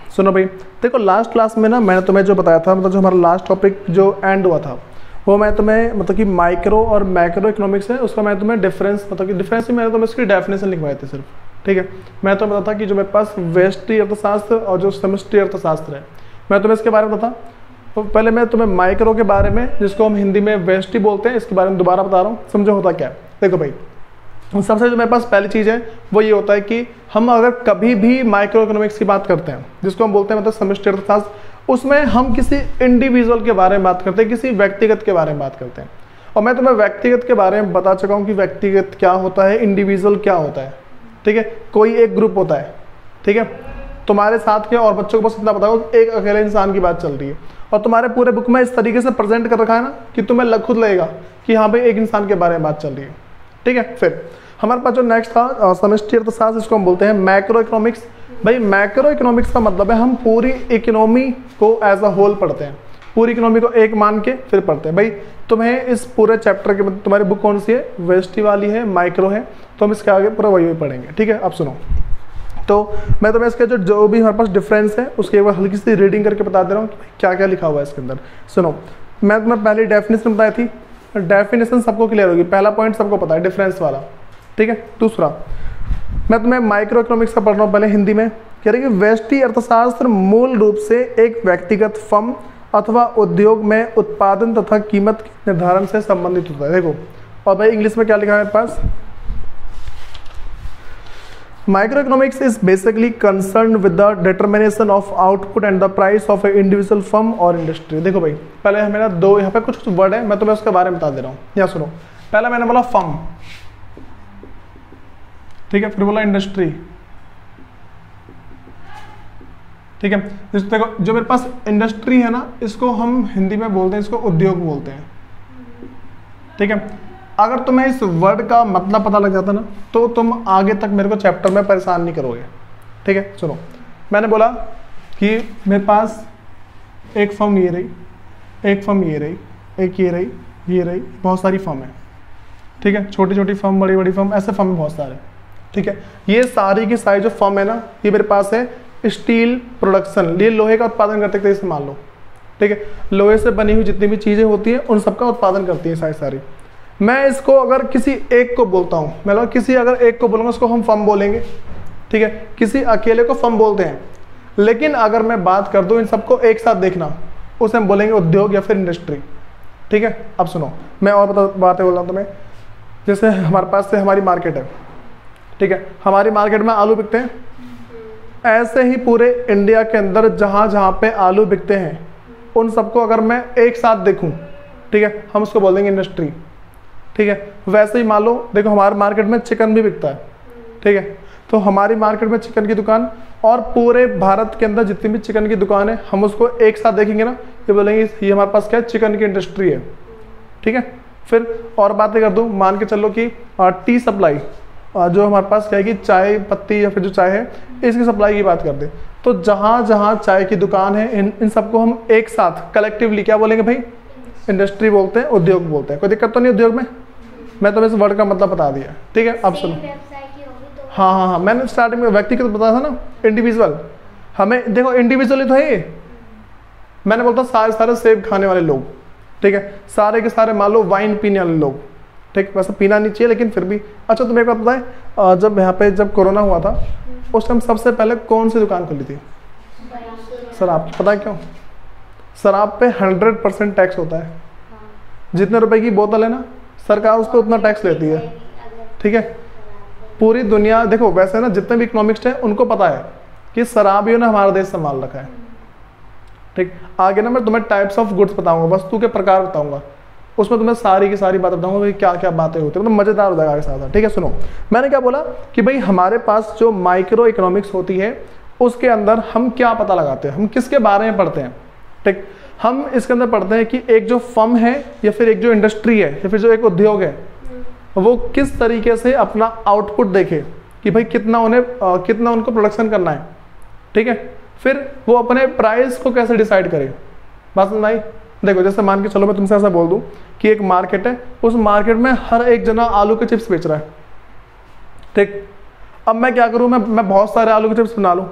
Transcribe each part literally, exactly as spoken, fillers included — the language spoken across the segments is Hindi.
सुनो भाई, देखो लास्ट क्लास में ना मैंने तुम्हें जो बताया था, मतलब जो हमारा लास्ट टॉपिक जो एंड हुआ था वो मैं तुम्हें मतलब कि माइक्रो और मैक्रो इकोनॉमिक्स है उसका मैं तुम्हें डिफरेंस मतलब कि डिफरेंस ही मैंने तुम्हें इसकी डेफिनेशन लिखवाए थे सिर्फ, ठीक है। मैं तो बताता कि जो मेरे पास व्यष्टि अर्थशास्त्र और जो समष्टि अर्थशास्त्र है मैं तुम्हें इसके बारे में बता। तो पहले मैं तुम्हें माइक्रो के बारे में, जिसको हम हिंदी में व्यष्टि बोलते हैं, इसके बारे में दोबारा बता रहा हूँ, समझो होता क्या है। देखो भाई, सबसे जो मेरे पास पहली चीज़ है वो ये होता है कि हम अगर कभी भी माइक्रो इकोनॉमिक्स की बात करते हैं, जिसको हम बोलते हैं मतलब समष्टि अर्थशास्त्र, उसमें हम किसी इंडिविजुअल के बारे में बात करते हैं, किसी व्यक्तिगत के बारे में बात करते हैं। और मैं तुम्हें व्यक्तिगत के बारे में बता चुका हूँ कि व्यक्तिगत क्या होता है, इंडिविजुअल क्या होता है, ठीक है। कोई एक ग्रुप होता है, ठीक है, तुम्हारे साथ के और बच्चों को बस इतना बताओ एक अकेले इंसान की बात चल रही है, और तुम्हारे पूरे बुक में इस तरीके से प्रेजेंट कर रखा है ना कि तुम्हें खुद लगेगा कि हाँ भाई एक इंसान के बारे में बात चल रही है, ठीक है। फिर हमारे पास जो नेक्स्ट था समष्टि अर्थशास्त्र, इसको हम बोलते हैं मैक्रो इकोनॉमिक्स। भाई मैक्रो इकोनॉमिक्स का मतलब है हम पूरी इकोनॉमी को एज अ होल पढ़ते हैं, पूरी इकोनॉमी को एक मान के फिर पढ़ते हैं। भाई तुम्हें इस पूरे चैप्टर के मतलब तुम्हारी बुक कौन सी है, व्यष्टि वाली है, माइक्रो है, तो हम इसके आगे पूरा वही वही पढ़ेंगे, ठीक है। अब सुनो, तो मैं तुम्हें इसके जो जो भी हमारे पास डिफरेंस है उसके एक बार हल्की सी रीडिंग करके बता दे रहा हूँ कि क्या क्या लिखा हुआ है इसके अंदर। सुनो, मैं तुम्हें पहले डेफिनेशन बताई थी, डेफिनेशन सबको क्लियर होगी, पहला पॉइंट सबको पता है डिफरेंस वाला, ठीक है। दूसरा मैं तुम्हें माइक्रो इकोनॉमिक्स का पढ़ रहा हूँ पहले हिंदी में, कह रही है कि व्यष्टि अर्थशास्त्र मूल रूप से एक व्यक्तिगत फर्म अथवा उद्योग में उत्पादन तथा कीमत के निर्धारण से संबंधित होता है। देखो, और भाई इंग्लिश में क्या लिखा है मेरे पास, Microeconomics is basically concerned with the determination of output and the price of an individual firm or industry। देखो भाई, पहले हमें ना दो यहाँ पे कुछ कुछ वर्ड है, मैं तुम्हें उसके बारे में बता दे रहा हूँ। यहाँ सुनो, पहला मैंने बोला फर्म, ठीक है, फिर बोला इंडस्ट्री, ठीक है। देखो जो मेरे पास इंडस्ट्री है ना, इसको हम हिंदी में बोलते हैं, इसको उद्योग बोलते हैं, ठीक है। अगर तुम्हें इस वर्ड का मतलब पता लग जाता ना तो तुम आगे तक मेरे को चैप्टर में परेशान नहीं करोगे, ठीक है। सुनो, मैंने बोला कि मेरे पास एक फर्म ये रही, एक फर्म ये रही, एक ये रही, ये रही, बहुत सारी फर्म है, ठीक है, छोटी छोटी फर्म, बड़ी बड़ी फर्म, ऐसे फर्म बहुत सारे, ठीक है। ये सारी की सारी जो फर्म है ना, ये मेरे पास है स्टील प्रोडक्शन, ये लोहे का उत्पादन करते थे, इसे मान लो, ठीक है। लोहे से बनी हुई जितनी भी चीज़ें होती हैं उन सबका उत्पादन करती है सारी सारी। मैं इसको अगर किसी एक को बोलता हूँ, मतलब किसी अगर एक को बोलूँगा उसको हम फर्म बोलेंगे, ठीक है, किसी अकेले को फर्म बोलते हैं। लेकिन अगर मैं बात कर दूँ इन सबको एक साथ देखना, उसे हम बोलेंगे उद्योग या फिर इंडस्ट्री, ठीक है। अब सुनो, मैं और बता बातें बोल रहा हूँ तुम्हें। जैसे हमारे पास से हमारी मार्केट है, ठीक है, हमारी मार्केट में आलू बिकते हैं, ऐसे ही पूरे इंडिया के अंदर जहाँ जहाँ पे आलू बिकते हैं उन सबको अगर मैं एक साथ देखूँ, ठीक है, हम उसको बोल देंगे इंडस्ट्री, ठीक है। वैसे ही मान लो, देखो हमारे मार्केट में चिकन भी बिकता है, ठीक है, तो हमारी मार्केट में चिकन की दुकान और पूरे भारत के अंदर जितनी भी चिकन की दुकान है हम उसको एक साथ देखेंगे ना, ये बोलेंगे ये हमारे पास क्या है, चिकन की इंडस्ट्री है, ठीक है। फिर और बातें कर दूँ, मान के चलो कि टी सप्लाई, जो हमारे पास क्या है कि चाय पत्ती या फिर जो चाय है इसकी सप्लाई की बात कर दे, तो जहाँ जहाँ चाय की दुकान है इन इन सबको हम एक साथ कलेक्टिवली क्या बोलेंगे भाई, इंडस्ट्री बोलते हैं, उद्योग बोलते हैं। कोई दिक्कत तो नहीं उद्योग में, मैं तुम्हें इस वर्ड का मतलब बता दिया, ठीक है। अब सुनो, हाँ हाँ हाँ, मैंने स्टार्टिंग में व्यक्तिगत तो बताया था ना, इंडिविजुअल, हमें देखो इंडिविजुअली तो है ये, मैंने बोलता सारे सारे सेब खाने वाले लोग, ठीक है, सारे के सारे मान लो वाइन पीने वाले लोग, ठीक, वैसे पीना नहीं चाहिए लेकिन फिर भी। अच्छा तुम्हें एक बात बताएं, जब यहाँ पे जब कोरोना हुआ था उस टाइम सबसे पहले कौन सी दुकान खुली थी? शराब। पता है क्यों? शराब पे हंड्रेड परसेंट टैक्स होता है, जितने रुपए की बोतल है ना सरकार उस पर उतना टैक्स लेती है, ठीक है। पूरी दुनिया देखो, वैसे ना जितने भी इकोनॉमिक्स हैं उनको पता है कि शराबियों ने हमारा देश संभाल रखा है, ठीक। आगे ना मैं तुम्हें टाइप्स ऑफ गुड्स बताऊंगा, वस्तु के प्रकार बताऊंगा, उसमें तुम्हें सारी की सारी बातें बताऊंगा भाई क्या क्या बातें होती है, मतलब मजेदार हो जाएगा आगे साथ, ठीक है। सुनो, मैंने क्या बोला कि भाई हमारे पास जो माइक्रो इकोनॉमिक्स होती है उसके अंदर हम क्या पता लगाते हैं, हम किसके बारे में पढ़ते हैं, ठीक। हम इसके अंदर पढ़ते हैं कि एक जो फर्म है या फिर एक जो इंडस्ट्री है या फिर जो एक उद्योग है वो किस तरीके से अपना आउटपुट देखे कि भाई कितना उन्हें आ, कितना उनको प्रोडक्शन करना है, ठीक है। फिर वो अपने प्राइस को कैसे डिसाइड करे, बात समझ आई? देखो जैसे मान के चलो मैं तुमसे ऐसा बोल दूं कि एक मार्केट है, उस मार्केट में हर एक जना आलू के चिप्स बेच रहा है, ठीक। अब मैं क्या करूं, मैं मैं बहुत सारे आलू के चिप्स बना लूं,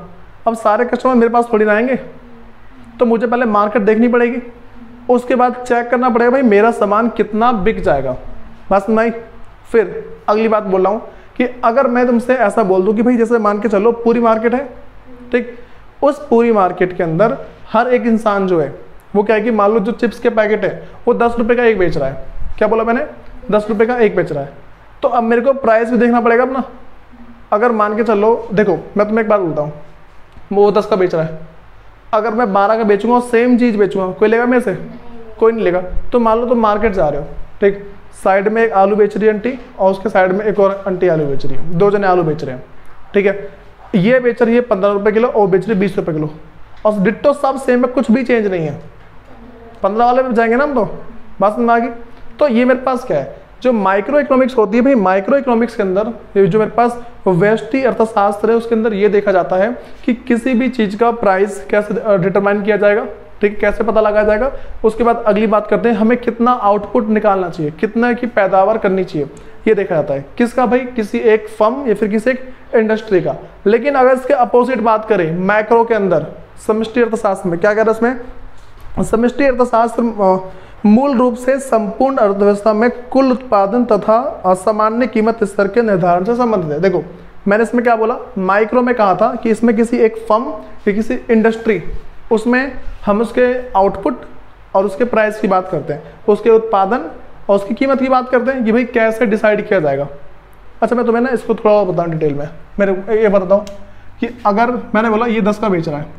अब सारे कस्टमर मेरे पास थोड़ी ना आएंगे, तो मुझे पहले मार्केट देखनी पड़ेगी, उसके बाद चेक करना पड़ेगा भाई मेरा सामान कितना बिक जाएगा। बस नहीं, फिर अगली बात बोल रहा हूँ कि अगर मैं तुमसे ऐसा बोल दूँ कि भाई जैसे मान के चलो पूरी मार्केट है, ठीक, उस पूरी मार्केट के अंदर हर एक इंसान जो है वो क्या है कि मान लो जो चिप्स के पैकेट है वो दस रुपये का एक बेच रहा है, क्या बोला मैंने, दस रुपये का एक बेच रहा है, तो अब मेरे को प्राइस भी देखना पड़ेगा अपना। अगर मान के चलो, देखो मैं तुम्हें एक बात बोलता हूँ, वो दस का बेच रहा है, अगर मैं बारह का बेचूंगा सेम चीज़ बेचूंगा, कोई लेगा मेरे से, कोई नहीं लेगा। तो मान लो तुम मार्केट जा रहे हो, ठीक, साइड में एक आलू बेच रही है आंटी और उसके साइड में एक और आंटी आलू बेच रही है, दो जने आलू बेच रहे हैं, ठीक है, ये बेच रही है पंद्रह रुपये किलो और बेच रही है बीस रुपये किलो, और डिट्टो सब सेम है, कुछ भी चेंज नहीं है, पंद्रह वाले पे जाएंगे ना हम, तो बात समझ आ गई। तो ये मेरे पास क्या है, जो माइक्रो इकोनॉमिक्स होती है भाई, माइक्रो इकोनॉमिक्स के अंदर जो मेरे पास व्यष्टि अर्थशास्त्र है उसके अंदर ये देखा जाता है कि किसी भी चीज़ का प्राइस कैसे डिटरमाइन किया जाएगा, ठीक, कैसे पता लगाया जाएगा। उसके बाद अगली बात करते हैं हमें कितना आउटपुट निकालना चाहिए, कितना की पैदावार करनी चाहिए, ये देखा जाता है किसका भाई, किसी एक फर्म या फिर किसी एक इंडस्ट्री का। लेकिन अगर इसके अपोजिट बात करें मैक्रो के अंदर, समष्टि अर्थशास्त्र में क्या कह रहा है, इसमें समष्टि अर्थशास्त्र मूल रूप से संपूर्ण अर्थव्यवस्था में कुल उत्पादन तथा असामान्य कीमत स्तर के निर्धारण से संबंधित है। देखो मैंने इसमें क्या बोला, माइक्रो में कहा था कि इसमें किसी एक फर्म या किसी इंडस्ट्री, उसमें हम उसके आउटपुट और उसके प्राइस की बात करते हैं, उसके उत्पादन और उसकी कीमत की बात करते हैं कि भाई कैसे डिसाइड किया जाएगा। अच्छा मैं तुम्हें ना इसको थोड़ा और बताऊँ डिटेल में, मेरे ये बताता हूँ कि अगर मैंने बोला ये दस का बेच रहा है,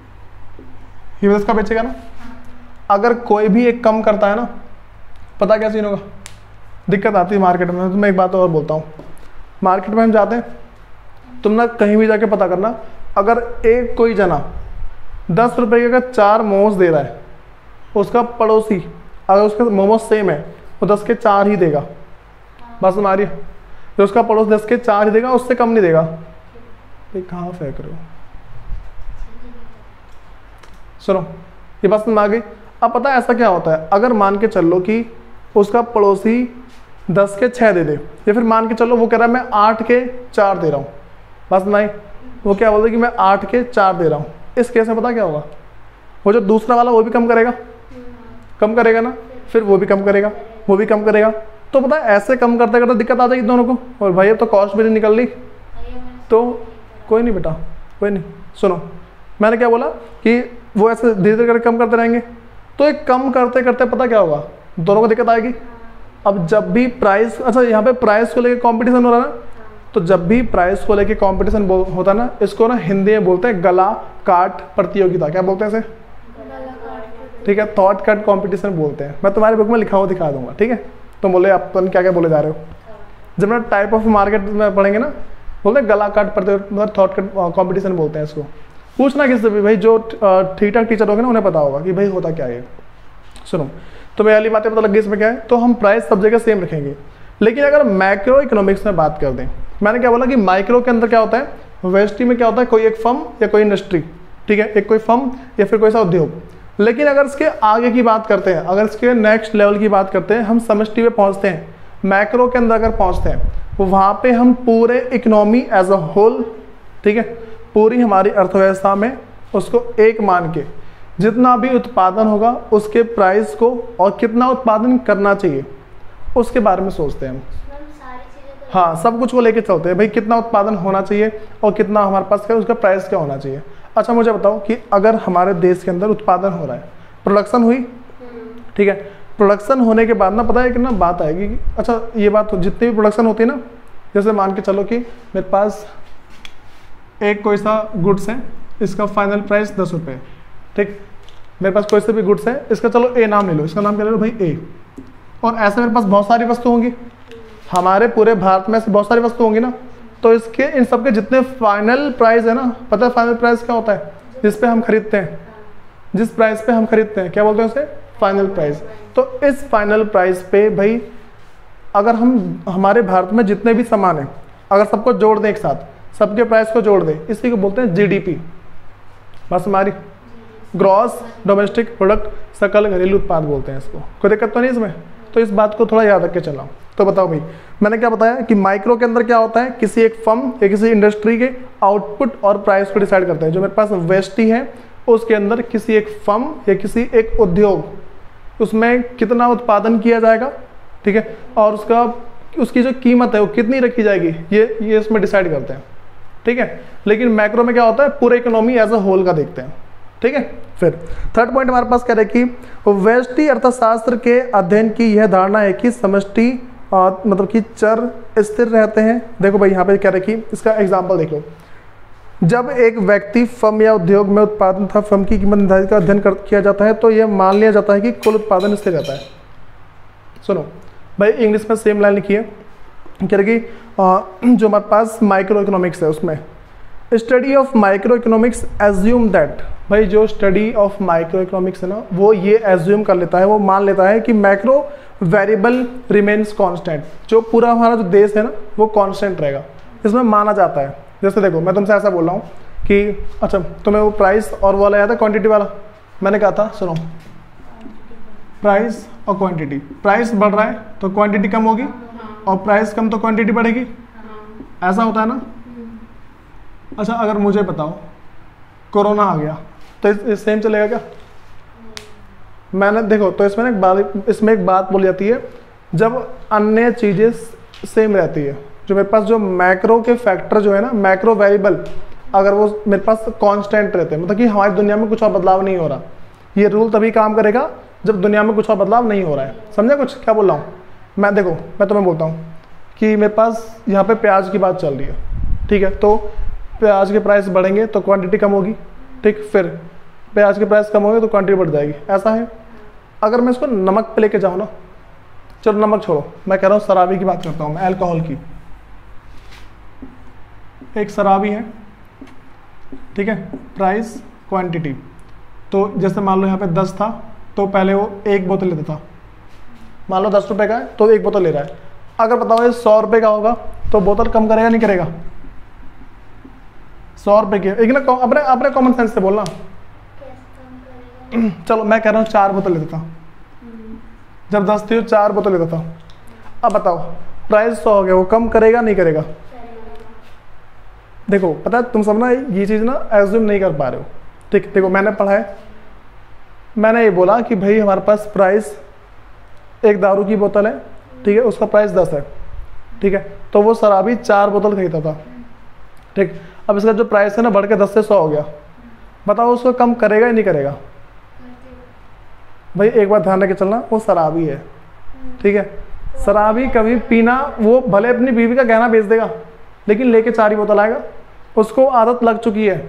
ये दस का बेचेगा ना, अगर कोई भी एक कम करता है ना, पता क्या सीन होगा, दिक्कत आती है मार्केट में। तो मैं एक बात और बोलता हूँ, मार्केट में हम जाते हैं, तुम ना कहीं भी जाके पता करना, अगर एक कोई जना दस रुपये का चार मोमोज दे रहा है, उसका पड़ोसी अगर उसके मोमोज सेम है वो दस के चार ही देगा, बस हमारी जो उसका पड़ोस दस के चार ही देगा, उससे कम नहीं देगा। ये कहाँ फेंक रहे हो, सुनो ये बात समझ आ गई। अब पता है ऐसा क्या होता है, अगर मान के चल लो कि उसका पड़ोसी दस के छः दे दे, या फिर मान के चलो वो कह रहा है मैं आठ के चार दे रहा हूँ, बस नहीं, वो क्या बोलते कि मैं आठ के चार दे रहा हूँ, इस केस में पता क्या होगा, वो जो दूसरा वाला वो भी कम करेगा, कम करेगा ना, फिर वो भी कम करेगा, वो भी कम करेगा, तो पता है ऐसे कम करते करते दिक्कत आ जाएगी दोनों को, और भाई अब तो कॉस्ट भी नहीं निकल रही। तो कोई नहीं बेटा, कोई नहीं, सुनो मैंने क्या बोला कि वो ऐसे धीरे धीरे करके कम करते रहेंगे, तो एक कम करते करते पता क्या होगा, दोनों को दिक्कत आएगी। अब जब भी प्राइस, अच्छा यहाँ पे प्राइस को लेके कंपटीशन हो रहा है ना, तो जब भी प्राइस को लेके कंपटीशन होता है ना, इसको ना हिंदी में बोलते हैं गला काट प्रतियोगिता, क्या बोलते हैं इसे, ठीक है, थॉट कट कंपटीशन बोलते हैं। मैं तुम्हारे बुक में लिखा हुआ दिखा दूंगा, ठीक है, तुम बोले आप तो क्या क्या बोले जा रहे हो। जब ना टाइप ऑफ मार्केट में पढ़ेंगे ना, बोलते हैं गला काट प्रतियोगिता, मतलब थॉट कट कॉम्पिटिशन बोलते हैं इसको। पूछना किससे भी भाई, जो ठीक ठाक टीचर होंगे ना उन्हें पता होगा कि भाई होता क्या है। सुनो तो मैं वाली बातें पता लग गई इसमें क्या है, तो हम प्राइस सब जगह सेम रखेंगे। लेकिन अगर मैक्रो इकोनॉमिक्स में बात कर दें, मैंने क्या बोला कि माइक्रो के अंदर क्या होता है, वेस्टी में क्या होता है, कोई एक फर्म या कोई इंडस्ट्री, ठीक है, एक कोई फर्म या फिर कोई सा उद्योग। लेकिन अगर इसके आगे की बात करते हैं, अगर इसके नेक्स्ट लेवल की बात करते हैं, हम समष्टि में पहुंचते हैं, मैक्रो के अंदर अगर पहुंचते हैं, तो वहाँ पे हम पूरे इकोनॉमी एज अ होल, ठीक है, पूरी हमारी अर्थव्यवस्था में उसको एक मान के जितना भी उत्पादन होगा उसके प्राइस को और कितना उत्पादन करना चाहिए उसके बारे में सोचते हैं हम। हाँ, सब कुछ वो लेके चलते हैं भाई, कितना उत्पादन होना चाहिए और कितना हमारे पास क्या उसका प्राइस क्या होना चाहिए। अच्छा मुझे बताओ कि अगर हमारे देश के अंदर उत्पादन हो रहा है, प्रोडक्शन हुई, ठीक है, प्रोडक्शन होने के बाद ना पता है कि ना बात आएगी कि अच्छा ये बात जितनी भी प्रोडक्शन होती है ना, जैसे मान के चलो कि मेरे पास एक कोई सा गुड्स है, इसका फाइनल प्राइस दस रुपये, ठीक, मेरे पास कोई से भी गुड्स है, इसका चलो ए नाम ले लो, इसका नाम क्या ले लो भाई ए, और ऐसे मेरे पास बहुत सारी वस्तु होंगी, हमारे पूरे भारत में ऐसे बहुत सारी वस्तु होंगी ना, तो इसके इन सब के जितने फाइनल प्राइस है ना, पता है फाइनल प्राइस क्या होता है, जिस पे हम खरीदते हैं, जिस प्राइस पे हम खरीदते हैं क्या बोलते हैं उसे, फाइनल प्राइस। तो इस फाइनल प्राइस पे भाई अगर हम हमारे भारत में जितने भी सामान हैं अगर सबको जोड़ दें एक साथ, सबके प्राइस को जोड़ दें, इसी को बोलते हैं जीडीपी, बस हमारी ग्रॉस डोमेस्टिक प्रोडक्ट, सकल घरेलू उत्पाद बोलते हैं इसको। कोई दिक्कत तो नहीं इसमें, तो इस बात को थोड़ा याद रख के चलाओ। तो बताओ भाई, मैंने क्या बताया कि माइक्रो के अंदर क्या होता है, किसी एक फर्म या किसी इंडस्ट्री के आउटपुट और प्राइस को डिसाइड करते हैं। जो मेरे पास वेस्टी है उसके अंदर किसी एक फर्म या किसी एक उद्योग उसमें कितना उत्पादन किया जाएगा, ठीक है, और उसका उसकी जो कीमत है वो कितनी रखी जाएगी, ये ये इसमें डिसाइड करते हैं, ठीक है। लेकिन मैक्रो में क्या होता है, पूरे इकोनॉमी एज अ होल का देखते हैं, ठीक है। फिर थर्ड पॉइंट हमारे पास कह रहे कि व्यष्टि अर्थशास्त्र के अध्ययन की यह धारणा है कि समष्टि मतलब कि चर स्थिर रहते हैं। देखो भाई यहाँ पे कह रहे कि इसका एग्जाम्पल देख लो, जब एक व्यक्ति फर्म या उद्योग में उत्पादन था फर्म की कीमत निर्धारित का अध्ययन कर, किया जाता है तो यह मान लिया जाता है कि कुल उत्पादन स्थिर रहता है। सुनो भाई, इंग्लिश में सेम लाइन लिखी है, कह रहे कि जो हमारे पास माइक्रो इकोनॉमिक्स है उसमें study of micro economics assume that, भाई जो स्टडी ऑफ माइक्रो इकोनॉमिक्स है ना वो ये एज्यूम कर लेता है, वो मान लेता है कि मैक्रो वेरिएबल रिमेन्स कांस्टेंट, जो पूरा हमारा जो देश है ना वो कांस्टेंट रहेगा, इसमें माना जाता है। जैसे देखो मैं तुमसे ऐसा बोल रहा हूँ कि अच्छा तुम्हें वो प्राइस और वो वाला याद है क्वांटिटी वाला, मैंने कहा था सुनो प्राइस और क्वांटिटी, प्राइस बढ़ रहा है तो क्वांटिटी कम होगी और प्राइस कम तो क्वांटिटी बढ़ेगी, ऐसा होता है ना। अच्छा अगर मुझे बताओ कोरोना आ गया तो इस, इस सेम चलेगा क्या? मैंने देखो तो इसमें एक बात इसमें एक बात बोली जाती है, जब अन्य चीज़ें सेम रहती है, जो मेरे पास जो मैक्रो के फैक्टर जो है ना मैक्रो वेरिएबल अगर वो मेरे पास कांस्टेंट रहते हैं, मतलब कि हमारी दुनिया में कुछ और बदलाव नहीं हो रहा, ये रूल तभी काम करेगा जब दुनिया में कुछ और बदलाव नहीं हो रहा है। समझे कुछ क्या बोल रहा हूँ मैं? देखो मैं तुम्हें बोलता हूँ कि मेरे पास यहाँ पे प्याज की बात चल रही है, ठीक है, तो प्याज के प्राइस बढ़ेंगे तो क्वांटिटी कम होगी, ठीक, फिर प्याज के प्राइस कम होंगे तो क्वांटिटी बढ़ जाएगी, ऐसा है। अगर मैं इसको नमक पे लेके जाऊँ ना, चलो नमक छोड़ो, मैं कह रहा हूँ शराबी की बात करता हूँ मैं, अल्कोहल की। एक शराबी है, ठीक है, प्राइस क्वांटिटी, तो जैसे मान लो यहाँ पे दस था तो पहले वो एक बोतल लेता था, मान लो दस रुपए का है तो एक बोतल ले रहा है। अगर बताओ ये सौ रुपए का होगा तो बोतल कम करेगा नहीं करेगा? सौ रुपए की, एक ना अपने अपने कॉमन सेंस से बोलना। चलो मैं कह रहा हूँ चार बोतल लेता था, जब दस थी तो चार बोतल लेता था। अब बताओ प्राइस सौ हो गया, वो कम करेगा नहीं करेगा? देखो पता है तुम सब ना ये चीज़ ना एज्यूम नहीं कर पा रहे हो, ठीक। देखो मैंने पढ़ा है, मैंने ये बोला कि भाई हमारे पास प्राइस एक दारू की बोतल है, ठीक है, उसका प्राइस दस है, ठीक है, तो वो शराबी चार बोतल खरीदता था, ठीक। अब इसका जो प्राइस है ना बढ़ के दस से सौ हो गया, बताओ उसको कम करेगा या नहीं करेगा? भाई एक बात ध्यान रख के चलना, वो शराबी है, ठीक है, शराबी कभी पीना, वो भले अपनी बीवी का गहना बेच देगा लेकिन लेके चार ही बोतल आएगा, उसको आदत लग चुकी है।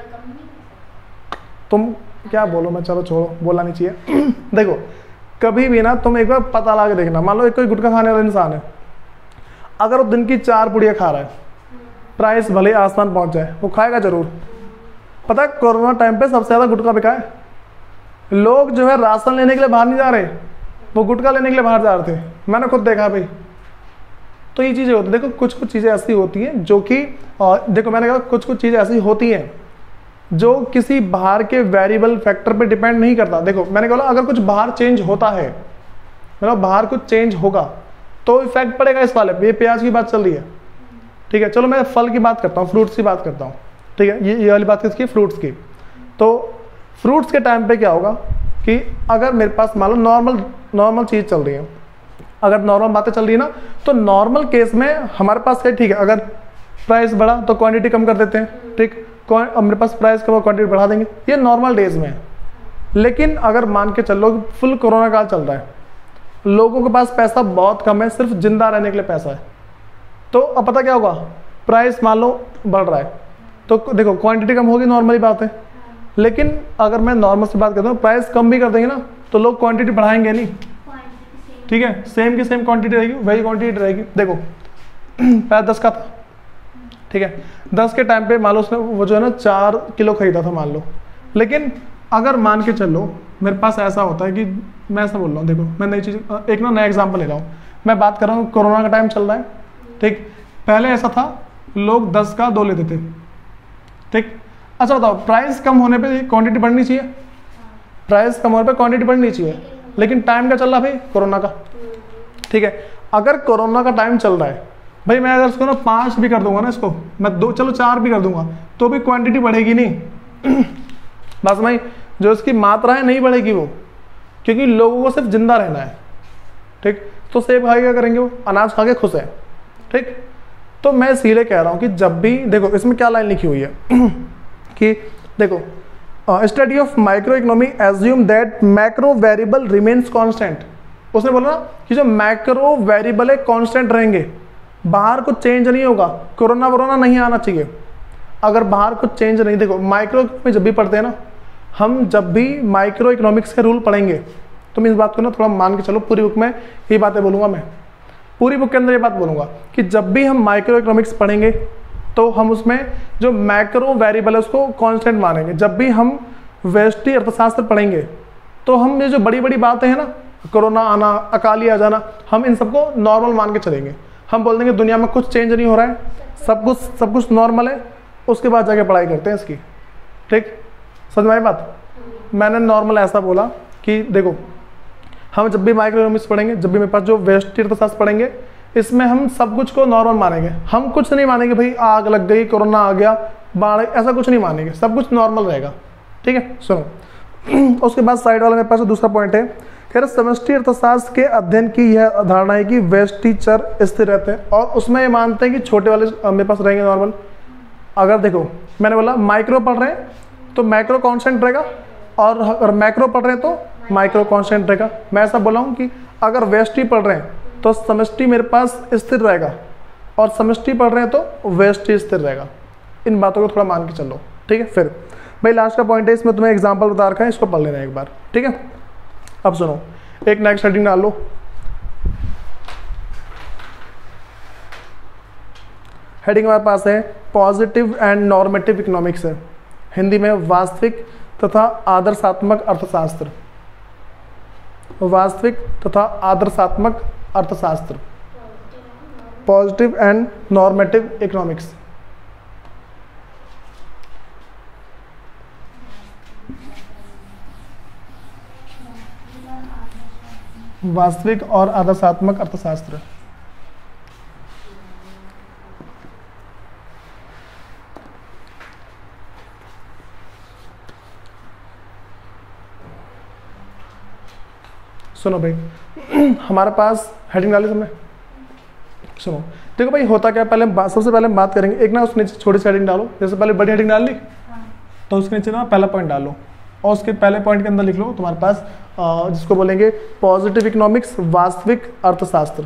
तुम क्या बोलो, मैं चलो छोड़ो, बोलना नहीं चाहिए। देखो कभी भी ना तुम एक बार पता लगा के देखना, मान लो एक कोई गुटखा खाने वाला इंसान है, अगर वो दिन की चार पुड़िया खा रहा है, प्राइस भले आसमान पहुंच जाए, वो खाएगा जरूर। पता है कोरोना टाइम पे सबसे ज्यादा गुटखा बिका है, लोग जो है राशन लेने के लिए बाहर नहीं जा रहे, वो गुटखा लेने के लिए बाहर जा रहे थे, मैंने खुद देखा भाई। तो ये चीज़ें होती है, देखो कुछ कुछ चीज़ें ऐसी होती हैं जो कि देखो मैंने कहा कुछ कुछ चीज़ें ऐसी होती हैं जो किसी बाहर के वेरिएबल फैक्टर पे डिपेंड नहीं करता। देखो मैंने कहा अगर कुछ बाहर चेंज होता है, मतलब बाहर कुछ चेंज होगा तो इफेक्ट पड़ेगा इस वाले पे। ये प्याज की बात चल रही है, ठीक है, चलो मैं फल की बात करता हूँ, फ्रूट्स की बात करता हूँ, ठीक है, ये ये वाली बात किसकी? फ्रूट्स की। तो फ्रूट्स के टाइम पे क्या होगा कि अगर मेरे पास मान लो नॉर्मल नॉर्मल चीज़ चल रही है, अगर नॉर्मल बातें चल रही है ना, तो नॉर्मल केस में हमारे पास है, ठीक है, अगर प्राइस बढ़ा तो क्वांटिटी कम कर देते हैं, ठीक, अब मेरे पास प्राइस कम क्वांटिटी बढ़ा देंगे, ये नॉर्मल डेज में है। लेकिन अगर मान के चलो फुल कोरोना काल चल रहा है, लोगों के पास पैसा बहुत कम है, सिर्फ जिंदा रहने के लिए पैसा है, तो अब पता क्या होगा, प्राइस मान लो बढ़ रहा है तो देखो क्वांटिटी कम होगी, नॉर्मली बात है। लेकिन अगर मैं नॉर्मल से बात करता हूँ, प्राइस कम भी कर देंगे ना तो लोग क्वांटिटी बढ़ाएंगे नहीं, ठीक है, सेम की सेम क्वांटिटी रहेगी, वही क्वांटिटी रहेगी। देखो पहले दस का था, ठीक है, दस के टाइम पे मान लो उसने वो जो है ना चार किलो खरीदा था मान लो, लेकिन अगर मान के चलो मेरे पास ऐसा होता है कि मैं ऐसा बोल रहा हूँ, देखो मैं नई चीज़ एक ना नया एग्जाम्पल ले रहा हूँ, मैं बात कर रहा हूँ कोरोना का टाइम चल रहा है, ठीक, पहले ऐसा था लोग दस का दो लेते थे, ठीक। अच्छा बताओ प्राइस कम होने पे क्वांटिटी बढ़नी चाहिए? प्राइस कम होने पे क्वांटिटी बढ़नी चाहिए, लेकिन टाइम का चल रहा भाई कोरोना का, ठीक है। अगर कोरोना का टाइम चल रहा है भाई, मैं अगर इसको ना पाँच भी कर दूंगा ना, इसको मैं दो चलो चार भी कर दूंगा, तो भी क्वांटिटी बढ़ेगी नहीं बस भाई जो इसकी मात्रा है नहीं बढ़ेगी वो, क्योंकि लोगों को सिर्फ जिंदा रहना है। ठीक, तो सेब खा के क्या करेंगे वो, अनाज खा के खुश है। ठीक, तो मैं इसीलिए कह रहा हूँ कि जब भी देखो इसमें क्या लाइन लिखी हुई है कि देखो study of micro economy assume that macro variable remains constant. उसने बोला ना कि जो मैक्रो वेरिएबल है कांस्टेंट रहेंगे, बाहर कुछ चेंज नहीं होगा, कोरोना वोरोना नहीं आना चाहिए अगर बाहर कुछ चेंज नहीं। देखो माइक्रो में जब भी पढ़ते हैं ना, हम जब भी माइक्रो इकोनॉमिक्स के रूल पढ़ेंगे, तुम इस बात को ना थोड़ा मान के चलो, पूरी बुक में ये बातें बोलूँगा मैं, पूरी बुक के अंदर ये बात बोलूँगा कि जब भी हम माइक्रो इकोनॉमिक्स पढ़ेंगे तो हम उसमें जो मैक्रो वेरिएबल है उसको कांस्टेंट मानेंगे। जब भी हम व्यष्टि अर्थशास्त्र पढ़ेंगे तो हम ये जो बड़ी बड़ी बातें हैं ना, कोरोना आना, अकाली आ जाना, हम इन सबको नॉर्मल मान के चलेंगे। हम बोल देंगे दुनिया में कुछ चेंज नहीं हो रहा है, सब कुछ सब कुछ नॉर्मल है, उसके बाद जाके पढ़ाई करते हैं इसकी। ठीक, समझ में आई बात? मैंने नॉर्मल ऐसा बोला कि देखो हम जब भी माइक्रो इकोनॉमिक्स पढ़ेंगे, जब भी मेरे पास जो व्यष्टि अर्थशास्त्र पढ़ेंगे, इसमें हम सब कुछ को नॉर्मल मानेंगे। हम कुछ नहीं मानेंगे भाई आग लग गई, कोरोना आ गया, बाढ़, ऐसा कुछ नहीं मानेंगे, सब कुछ नॉर्मल रहेगा। ठीक है, सुनो उसके बाद साइड वाला मेरे पास दूसरा पॉइंट है, कह रहे समष्टि अर्थशास्त्र के अध्ययन की यह धारणा है कि व्यष्टि चर स्थिर रहते हैं, और उसमें ये मानते हैं कि छोटे वाले मेरे पास रहेंगे नॉर्मल। अगर देखो मैंने बोला माइक्रो पढ़ रहे हैं तो मैक्रो कांस्टेंट रहेगा, और अगर मैक्रो पढ़ रहे हैं तो माइक्रो कांस्टेंट रहेगा। मैं ऐसा बोला हूँ कि अगर व्यष्टि पढ़ रहे हैं तो समष्टि मेरे पास स्थिर रहेगा, और समष्टि पढ़ रहे हैं तो व्यष्टि स्थिर रहेगा। इन बातों को थोड़ा मान के चलो। ठीक है, फिर भाई लास्ट का पॉइंट है, इसमें तुम्हें एग्जाम्पल बता रखा है, इसको पढ़ लेना एक बार। ठीक है, अब सुनो, एक नेक्स्ट हेडिंग डाल लो, हेडिंग हमारे पास है पॉजिटिव एंड नॉर्मेटिव इकोनॉमिक्स है, हिंदी में वास्तविक तथा आदर्शात्मक अर्थशास्त्र। वास्तविक तथा आदर्शात्मक अर्थशास्त्र, पॉजिटिव एंड नॉर्मेटिव इकोनॉमिक्स। वास्तविक और आदर्शात्मक अर्थशास्त्र। सुनो भाई हमारे पास हेडिंग डाली तुमने, सुनो देखो भाई होता क्या, पहले हम सबसे पहले हम बात करेंगे, एक ना उसके नीचे छोटी सी हेडिंग डालो, जैसे पहले बड़ी हेडिंग डाल ली तो उसके नीचे ना पहला पॉइंट डालो, और उसके पहले पॉइंट के अंदर लिख लो तुम्हारे पास आ, जिसको बोलेंगे पॉजिटिव इकोनॉमिक्स, वास्तविक अर्थशास्त्र।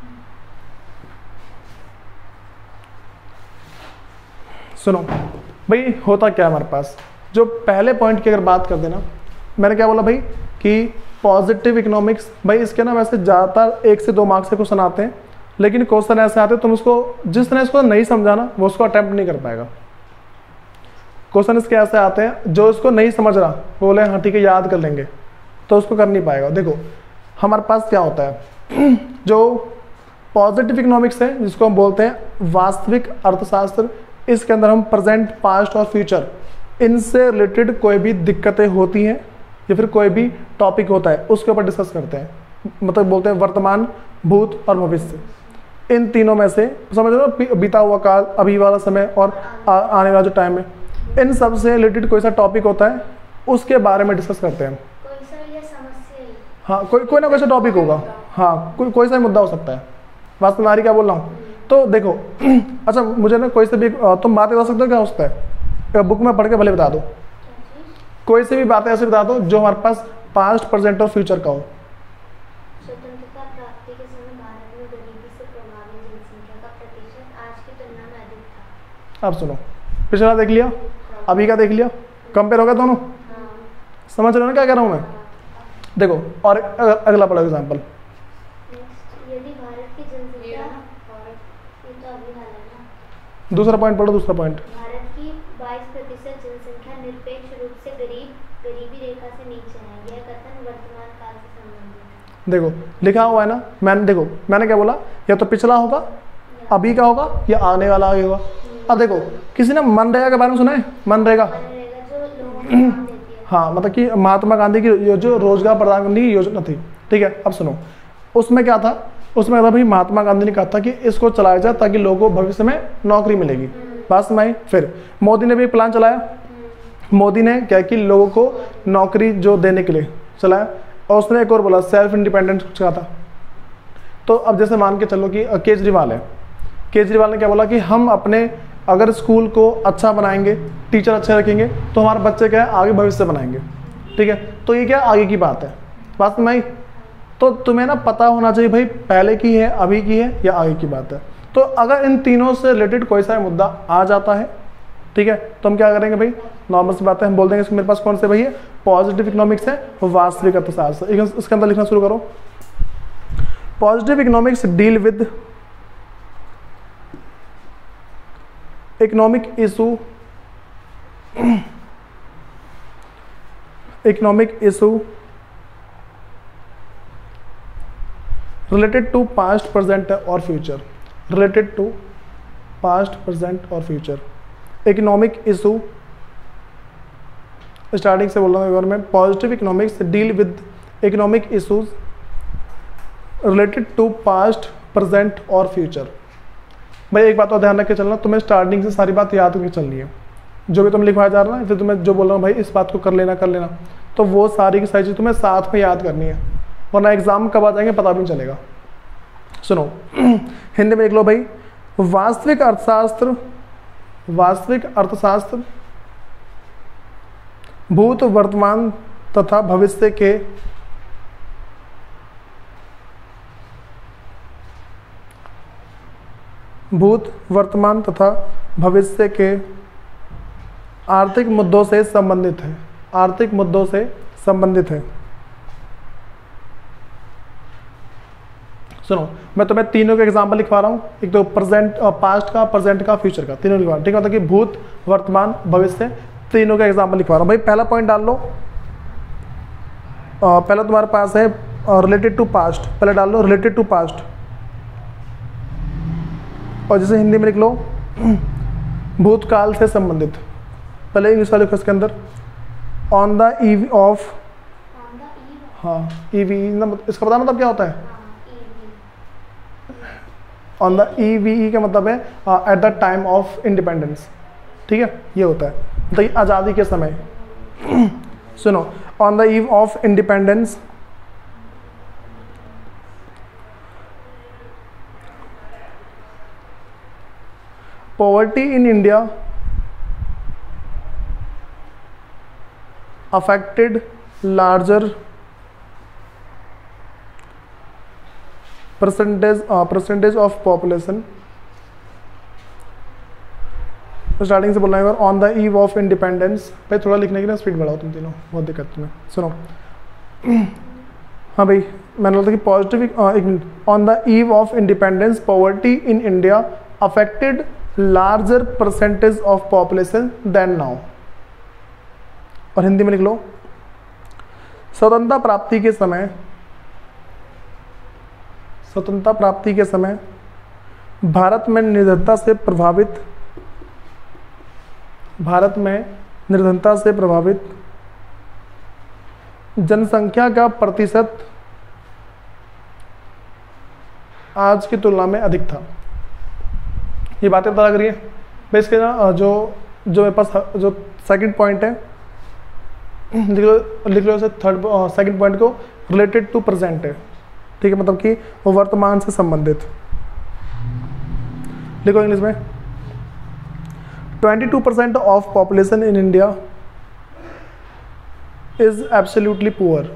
सुनो भाई होता क्या है हमारे पास, जो पहले पॉइंट की अगर बात कर देना, मैंने क्या बोला भाई कि पॉजिटिव इकोनॉमिक्स, भाई इसके ना वैसे ज़्यादातर एक से दो मार्क्स से क्वेश्चन आते हैं, लेकिन क्वेश्चन ऐसे आते हैं तुम उसको जिस तरह इसको नहीं समझाना वो उसको अटेम्प्ट नहीं कर पाएगा। क्वेश्चन इसके ऐसे आते हैं जो इसको नहीं समझ रहा वो बोले हाँ ठीक है याद कर लेंगे, तो उसको कर नहीं पाएगा। देखो हमारे पास क्या होता है, जो पॉजिटिव इकोनॉमिक्स है जिसको हम बोलते हैं वास्तविक अर्थशास्त्र, इसके अंदर हम प्रेजेंट, पास्ट और फ्यूचर, इनसे रिलेटेड कोई भी दिक्कतें होती हैं या फिर कोई भी टॉपिक होता है उसके ऊपर डिस्कस करते हैं। मतलब बोलते हैं वर्तमान, भूत और भविष्य, इन तीनों में से समझ लो बीता हुआ काल, अभी वाला समय और आ, आने वाला जो टाइम है, इन सब से रिलेटेड कोई सा टॉपिक होता है उसके बारे में डिस्कस करते हैं। कोई सा ये समस्या है, हाँ कोई कोई ना कोई सा टॉपिक होगा, हाँ कोई कोई सा मुद्दा हो सकता है। वास्तव में क्या बोल रहा हूँ, तो देखो अच्छा मुझे ना कोई से भी तुम बातें बता सकते हो क्या होता है, बुक में पढ़ के भले बता दो, कोई से भी बातें ऐसे बता दो जो हमारे पास पास्ट, प्रेजेंट और फ्यूचर का हो। स्वतंत्रता प्राप्ति के समय भारत में गरीबी से प्रभावित जनसंख्या का प्रतिशत आज की तुलना में अधिक था। अब सुनो, पिछला देख लिया, अभी का देख लिया, कंपेयर होगा दोनों। हाँ। समझ रहे हो ना क्या कह रहा हूँ मैं? देखो और अगला पढ़ो एग्जाम्पल। यदि भारत की जनसंख्या, ये तो अभी हाल है ना, दूसरा पॉइंट पढ़ो, दूसरा पॉइंट। भारत की बाईस प्रतिशत जनसंख्या निरपेक्ष रूप से गरीब गरीबी रेखा से नीचे है। यह कथन वर्तमान काल से संबंधित है। देखो लिखा हुआ है ना, मैंने देखो मैंने क्या बोला, या तो पिछला होगा, अभी का होगा, या आने वाला होगा। अब देखो किसी ने मनरेगा के बारे में सुना है? मनरेगा मनरेगा जो लोगों को काम देती है। हाँ मतलब कि महात्मा गांधी की जो रोजगार प्रदान करने की योजना थी, ठीक है। अब सुनो उसमें क्या था उसमें था भाई महात्मा गांधी ने कहा था कि इसको चलाया जाए ताकि लोगों को भविष्य में नौकरी मिलेगी। बात समझ आई। फिर मोदी ने भी प्लान चलाया। मोदी ने क्या कि लोगों को नौकरी जो देने के लिए चलाया, और उसने एक और बोला सेल्फ इंडिपेंडेंस कुछ कहा था। तो अब जैसे मान के चलो कि केजरीवाल है, केजरीवाल ने क्या बोला कि हम अपने अगर स्कूल को अच्छा बनाएंगे, टीचर अच्छे रखेंगे, तो हमारे बच्चे क्या है आगे भविष्य बनाएंगे। ठीक है, तो ये क्या आगे की बात है। बात में आई। तो तुम्हें ना पता होना चाहिए भाई पहले की है, अभी की है या आगे की बात है। तो अगर इन तीनों से रिलेटेड कोई सा मुद्दा आ जाता है, ठीक है, तो हम क्या करेंगे भाई, नॉर्मल सी बात है, हम बोल देंगे मेरे पास कौन से भाई है, पॉजिटिव इकोनॉमिक्स है, वास्तविक अर्थशास्त्र। इसके अंदर लिखना शुरू करो। Positive economics deal with economic issue economic issue related to past, present और future. Related to past, present और फ्यूचर। इकोनॉमिक इशू, स्टार्टिंग से बोल रहा हूँ एक बार मैं। Positive economics deal with economic issues related to past, present और फ्यूचर। भाई एक बात और ध्यान रख के चलना, तुम्हें स्टार्टिंग से सारी बात याद करके चलनी है। जो भी तुम लिखवाया जा रहा है, फिर तुम्हें जो बोल रहा हूँ भाई इस बात को कर लेना कर लेना, तो वो सारी की सारी चीज़ तुम्हें साथ में याद करनी है, वरना एग्जाम कब आ जाएंगे पता भी नहीं चलेगा। सुनो हिंदी में लिख लो भाई, वास्तविक अर्थशास्त्र, वास्तविक अर्थशास्त्र भूत, वर्तमान तथा भविष्य के भूत, वर्तमान तथा भविष्य के आर्थिक मुद्दों से संबंधित है। आर्थिक मुद्दों से संबंधित है। सुनो मैं तुम्हें तीनों के एग्जांपल लिखवा रहा हूँ, एक तो प्रेजेंट, पास्ट का, प्रेजेंट का, फ्यूचर का, तीनों लिखवा। ठीक है, मतलब कि भूत, वर्तमान, भविष्य, तीनों का एग्जांपल लिखवा रहा हूँ। भाई पहला पॉइंट डाल लो, आ, पहला तुम्हारे पास है रिलेटेड टू पास्ट। पहले डाल लो रिलेटेड टू पास्ट, और जैसे हिंदी में लिख लो भूतकाल से संबंधित। पहले इंग्लिश वाले लिखो इसके अंदर, ऑन द ईव ऑफ, हाँ ईवी, इसका पता मतलब क्या होता है, ऑन द ईवी का मतलब है at the time of independence. ठीक है, ये होता है मतलब आज़ादी के समय। सुनो, on the eve of independence poverty in India affected larger percentage uh, percentage of population। Starting से बोलना है on the eve of independence. भाई थोड़ा लिखने के लिए स्पीड बढ़ाओ तुम तीनों, बहुत दिक्कत तुम्हें। सुनो हाँ भाई मैंने बोलता कि पॉजिटिव, एक minute, on the eve of independence poverty in India affected larger percentage of population than now. और हिंदी में लिख लो, स्वतंत्रता प्राप्ति के समय, स्वतंत्रता प्राप्ति के समय भारत में निर्धनता से प्रभावित, भारत में निर्धनता से प्रभावित जनसंख्या का प्रतिशत आज की तुलना में अधिक था। ये बातें पता लग रही है भाई। इसके ना जो जो मेरे पास जो सेकंड पॉइंट है लिख लो, लिख लो इसे थर्ड सेकंड पॉइंट को, रिलेटेड टू प्रेजेंट है। ठीक है, मतलब कि वो वर्तमान से संबंधित। लिखो इंग्लिश में, twenty two percent of population in India is absolutely poor.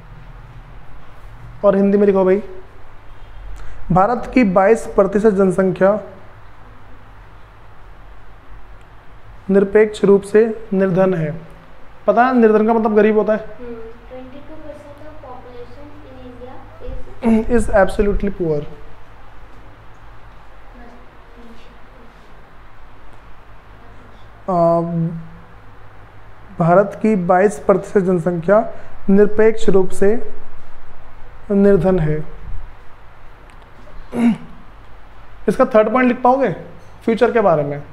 और हिंदी में लिखो भाई, भारत की बाईस प्रतिशत जनसंख्या निरपेक्ष रूप से निर्धन है। पता है निर्धन का मतलब गरीब होता है। Twenty two percent of population in India is absolutely poor. Bharat की बाईस प्रतिशत जनसंख्या निरपेक्ष रूप से निर्धन है। इसका थर्ड पॉइंट लिख पाओगे फ्यूचर के बारे में?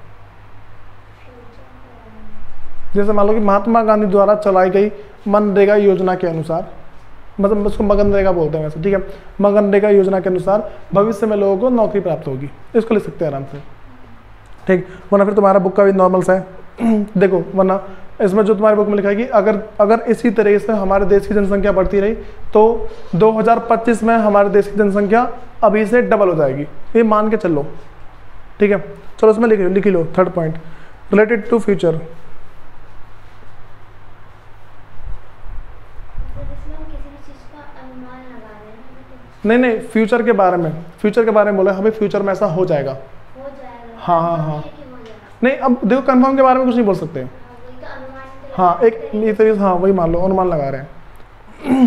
जैसे मान लो कि महात्मा गांधी द्वारा चलाई गई मनरेगा योजना के अनुसार, मतलब उसको मनरेगा बोलते हैं वैसे, ठीक है। मनरेगा योजना के अनुसार भविष्य में लोगों को नौकरी प्राप्त होगी, इसको लिख सकते हैं आराम से, ठीक। वरना फिर तुम्हारा बुक का भी नॉर्मल सा है देखो, वरना इसमें जो तुम्हारे बुक में लिखा है कि अगर अगर इसी तरीके से हमारे देश की जनसंख्या बढ़ती रही तो दो हज़ार पच्चीस में हमारे देश की जनसंख्या अभी से डबल हो जाएगी, ये मान के चलो, ठीक है। चलो इसमें लिख लिख लो third point, related to future. नहीं नहीं, फ्यूचर के बारे में, फ्यूचर के बारे में बोला हमें, फ्यूचर में ऐसा हो जाएगा, हो जाएगा। हाँ हाँ हाँ, नहीं अब देखो कंफर्म के बारे में कुछ नहीं बोल सकते, हाँ एक ये तरीके से, हाँ वही मान लो, अनुमान लगा रहे हैं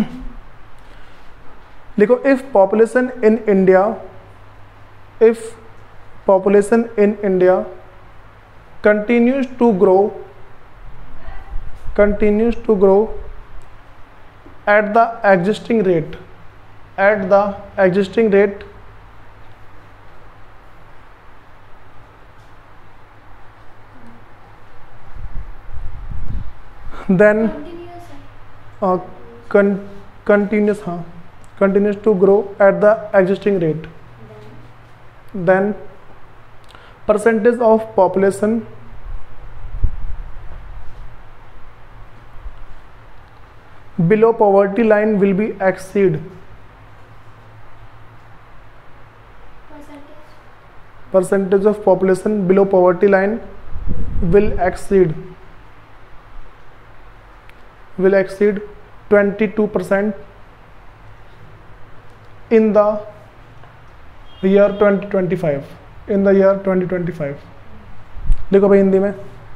देखो, if population in India, if population in India continues to grow, continues to grow at the existing rate, at the existing rate, then uh, con continuous हाँ continues to grow at the existing rate, then percentage of population below poverty line will be exceed, percentage of population below poverty line will exceed, will exceed twenty-two percent in the year twenty twenty-five, in the year twenty twenty-five। देखो भाई हिंदी में,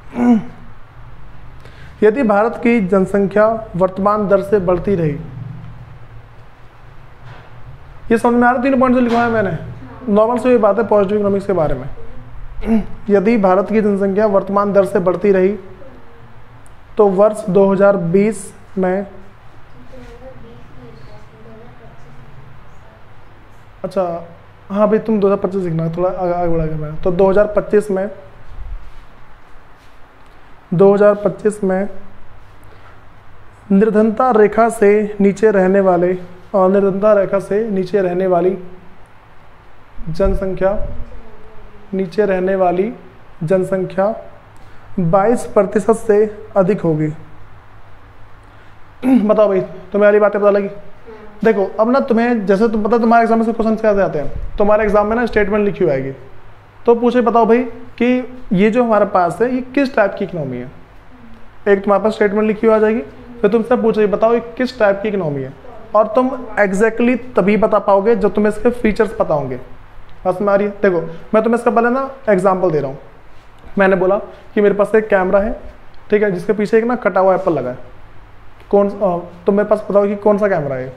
यदि भारत की जनसंख्या वर्तमान दर से बढ़ती रही, ये समझ में आ रहा है, तीन पॉइंट से लिखवाया है मैंने, नॉर्मल से ये बात है पॉजिटिव इकोनॉमिक्स के बारे में। यदि भारत की जनसंख्या वर्तमान दर से बढ़ती रही तो वर्ष दो हज़ार बीस में, अच्छा हाँ भाई तुम दो हज़ार पच्चीस लिखना, थोड़ा आगे बढ़ा गया मैं, तो दो हज़ार पच्चीस में, दो हज़ार पच्चीस में निर्धनता रेखा से नीचे रहने वाले, और निर्धनता रेखा से नीचे रहने वाली जनसंख्या, नीचे रहने वाली जनसंख्या बाईस प्रतिशत से अधिक होगी। बताओ भाई तुम्हें वाली बातें पता लगी? देखो अब ना तुम्हें, जैसे तुम पता तुम्हारे एग्जाम में से क्वेश्चन कैसे आते हैं, तुम्हारे एग्जाम में ना स्टेटमेंट लिखी हुई आएगी, तो पूछे बताओ भाई कि ये जो हमारे पास है ये किस टाइप की इकोनॉमी है। एक तुम्हारे पास स्टेटमेंट लिखी हुई आ जाएगी, फिर तुमसे पूछे बताओ ये किस टाइप की इकोनॉमी है, और तुम एग्जैक्टली तभी बता पाओगे जब तुम्हें इसके फीचर्स पता होंगे। बस में आ रही है? देखो मैं तुम्हें इसका पहले ना एग्जाम्पल दे रहा हूँ। मैंने बोला कि मेरे पास एक कैमरा है, ठीक है, जिसके पीछे एक ना कटा हुआ एप्पल लगा है। कौन तो मेरे पास बताओ कि कौन सा कैमरा है?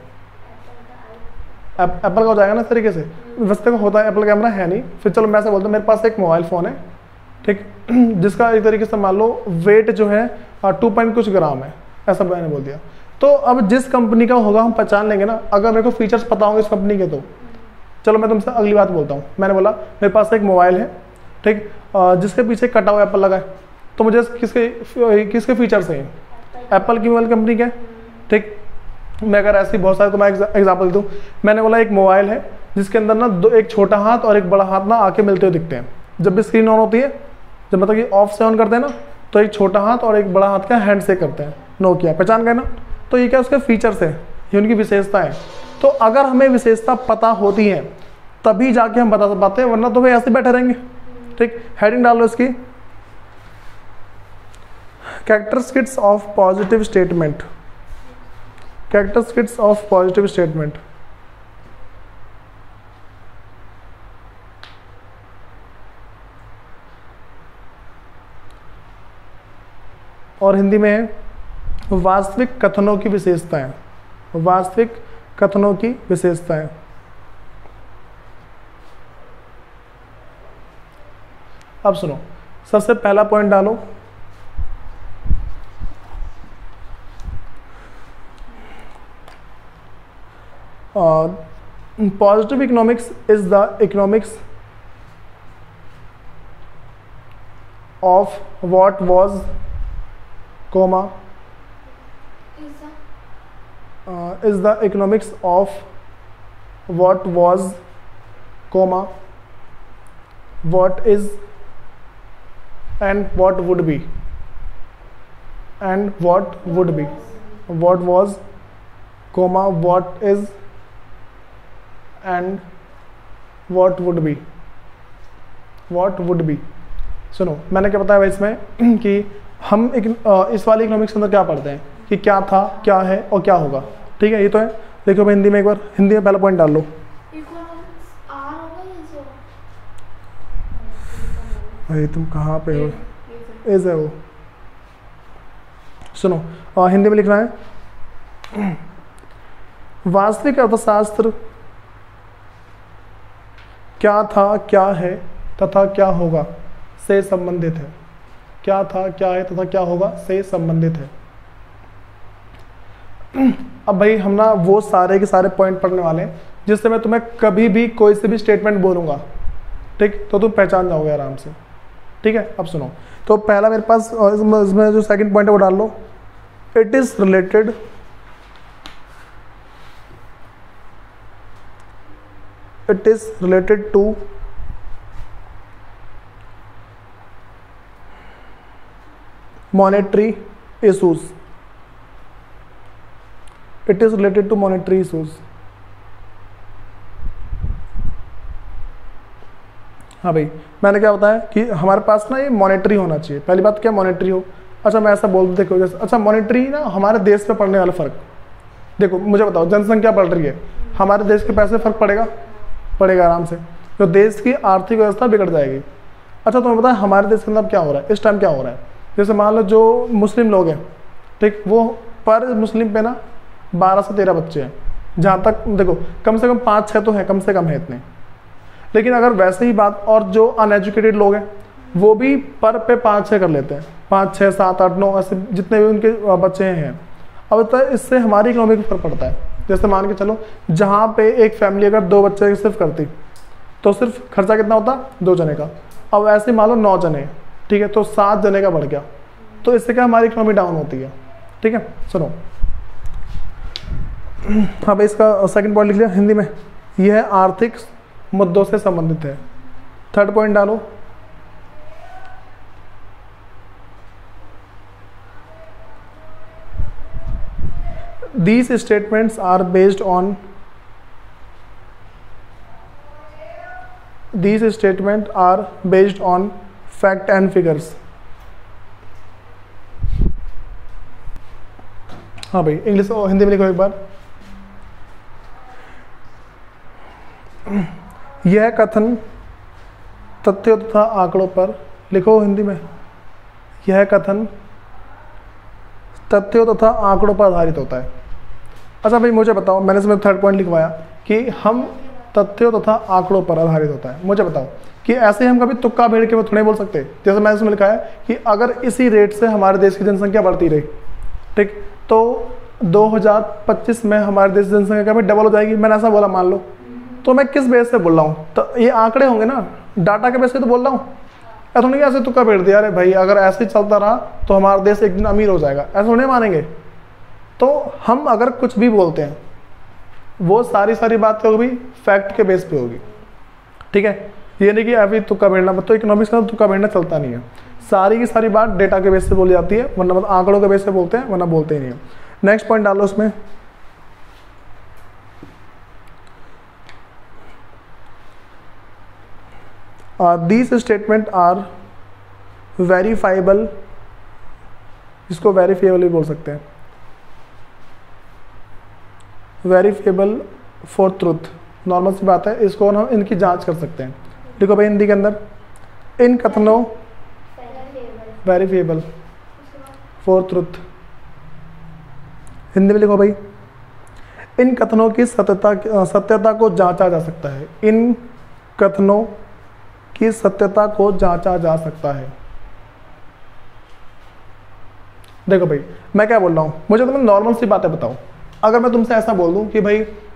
एप्पल का हो जाएगा ना इस तरीके से। वैसे को होता है एप्पल कैमरा है नहीं, फिर चलो मैं ऐसा बोलता हूँ मेरे पास एक मोबाइल फ़ोन है, ठीक, जिसका एक तरीके से मान लो वेट जो है टू पॉइंट कुछ ग्राम है, ऐसा मैंने बोल दिया। तो अब जिस कंपनी का होगा हम पहचान लेंगे ना, अगर मेरे को फीचर्स पता होंगे इस कंपनी के। तो चलो मैं तुमसे अगली बात बोलता हूँ। मैंने बोला मेरे पास एक मोबाइल है, ठीक, जिसके पीछे कटा हुआ एप्पल लगा है, तो मुझे किसके किसके फीचर्स हैं? एप्पल की मोबाइल कंपनी के, ठीक। मैं अगर ऐसी बहुत सारे तुम्हारे एग्जाम्पल दूँ, मैंने बोला एक मोबाइल है जिसके अंदर ना दो, एक छोटा हाथ और एक बड़ा हाथ ना आके मिलते हुए दिखते हैं। जब भी स्क्रीन ऑन होती है, जब मतलब कि ऑफ से ऑन करते हैं ना, तो एक छोटा हाथ और एक बड़ा हाथ का हैंड शेक करते हैं। नोकिया, पहचान गए ना? तो ये क्या उसके फीचर्स है, ये उनकी विशेषता है। तो अगर हमें विशेषता पता होती है तभी जाके हम बता पाते हैं, वरना तो भाई ऐसे बैठे रहेंगे, ठीक। हेडिंग डाल लो इसकी, characteristics of positive statement, characteristics of positive statement. और हिंदी में है वास्तविक कथनों की विशेषताएं, वास्तविक कथनों की विशेषताएं। अब सुनो, सबसे पहला पॉइंट डालो, positive economics is the economics of what was, comma is the economics of what was comma what is and what would be and what would be what was comma what is and what would be what would be सुनो, मैंने क्या बताया भाई इसमें कि हम एक, इस वाली इकोनॉमिक्स के अंदर क्या पढ़ते हैं कि क्या था, क्या है और क्या होगा। ठीक है, ये तो है। देखो मैं हिंदी में एक बार हिंदी में पहला पॉइंट डाल लो। भाई तुम कहाँ पे हो? इज है वो। सुनो, और हिंदी में लिखना है वास्तविक अर्थशास्त्र क्या था, क्या है तथा क्या होगा से संबंधित है। क्या था, क्या है तथा क्या होगा से संबंधित है। अब भाई हम ना वो सारे के सारे पॉइंट पढ़ने वाले हैं जिससे मैं तुम्हें कभी भी कोई से भी स्टेटमेंट बोलूँगा, ठीक, तो तुम पहचान जाओगे आराम से। ठीक है, अब सुनो, तो पहला मेरे पास इसमें जो सेकंड पॉइंट है वो डाल लो। It is related it is related to monetary issues it is related to monetary issues. हाँ भाई, मैंने क्या बताया कि हमारे पास ना ये मॉनेटरी होना चाहिए। पहली बात क्या मॉनेटरी हो। अच्छा मैं ऐसा बोल देखो जैसे, अच्छा मॉनेटरी ना हमारे देश पे पड़ने वाला फ़र्क देखो, मुझे बताओ जनसंख्या बढ़ रही है, हमारे देश के पैसे फ़र्क पड़ेगा पड़ेगा आराम से, तो देश की आर्थिक व्यवस्था बिगड़ जाएगी। अच्छा तुम्हें पता है हमारे देश के अंदर क्या हो रहा है इस टाइम, क्या हो रहा है? जैसे मान लो जो मुस्लिम लोग हैं, ठीक, वो पर मुस्लिम पे ना बारह से तेरह बच्चे हैं। जहाँ तक देखो कम से कम पाँच छः तो हैं, कम से कम है इतने। लेकिन अगर वैसे ही बात, और जो अनएजुकेटेड लोग हैं वो भी पर पे पाँच छः कर लेते हैं, पाँच छः सात आठ नौ ऐसे जितने भी उनके बच्चे हैं। अब तो इससे हमारी इकोनॉमी को फर्क पड़ता है। जैसे मान के चलो जहाँ पे एक फैमिली अगर दो बच्चे सिर्फ करती तो सिर्फ खर्चा कितना होता, दो जने का। अब ऐसे मान लो नौ जने, ठीक है, तो सात जने का बढ़ गया, तो इससे क्या हमारी इकोनॉमी डाउन होती है। ठीक है, सुनो, हाँ भाई इसका सेकंड पॉइंट लिख लिया हिंदी में, यह आर्थिक मुद्दों से संबंधित है। थर्ड पॉइंट डालो, these statements are based on these statements are based on fact and figures। हाँ भाई इंग्लिश और हिंदी में लिखो एक बार। यह कथन तथ्यों तथा आंकड़ों पर, लिखो हिंदी में, यह कथन तथ्यों तथा आंकड़ों पर आधारित होता है। अच्छा भाई मुझे बताओ, मैंने इसमें थर्ड पॉइंट लिखवाया कि हम तथ्यों तथा आंकड़ों पर आधारित होता है। मुझे बताओ कि ऐसे हम कभी तुक्का भेड़ के वो थोड़े बोल सकते। जैसे मैंने इसमें लिखा है कि अगर इसी रेट से हमारे देश की जनसंख्या बढ़ती रही, ठीक, तो दो हज़ार पच्चीस में हमारे देश की जनसंख्या कभी डबल हो जाएगी। मैंने ऐसा बोला मान लो, तो मैं किस बेस से बोल रहा हूँ? तो ये आंकड़े होंगे ना, डाटा के बेस से तो बोल रहा हूँ। ऐसा नहीं ऐसे तुक्का भेड़ दिया, अरे भाई अगर ऐसे ही चलता रहा तो हमारा देश एक दिन अमीर हो जाएगा, ऐसा नहीं मानेंगे। तो हम अगर कुछ भी बोलते हैं वो सारी सारी बातें होगी फैक्ट के बेस पे होगी। ठीक है, ये नहीं कि अभी तुक्का भेड़ना, तो इकोनॉमिक्स का तुक्का भेड़ना चलता नहीं है। सारी की सारी बात डेटा के बेस से बोली जाती है, वरना मतलब आंकड़ों के बेस से बोलते हैं, वरना बोलते ही नहीं है। नेक्स्ट पॉइंट डालो उसमें, दीज स्टेटमेंट आर वेरीफाइबल, इसको वेरीफाइबल भी बोल सकते हैं, वेरीफेबल फॉर ट्रुथ, नॉर्मल सी बात है, इसको हम इनकी जांच कर सकते हैं। देखो भाई हिंदी के अंदर, इन कथनों वेरीफेबल फॉर ट्रुथ, हिंदी में लिखो भाई, इन कथनों की सत्यता सत्यता को जांचा जा सकता है। इन कथनों की सत्यता को जांचा जा सकता है। देखो भाई मैं क्या बोल रहा हूँ, मुझे तुम्हें नॉर्मल सी बातें बताओ। अगर मैं तुमसे ऐसा बोल दूं कि भाई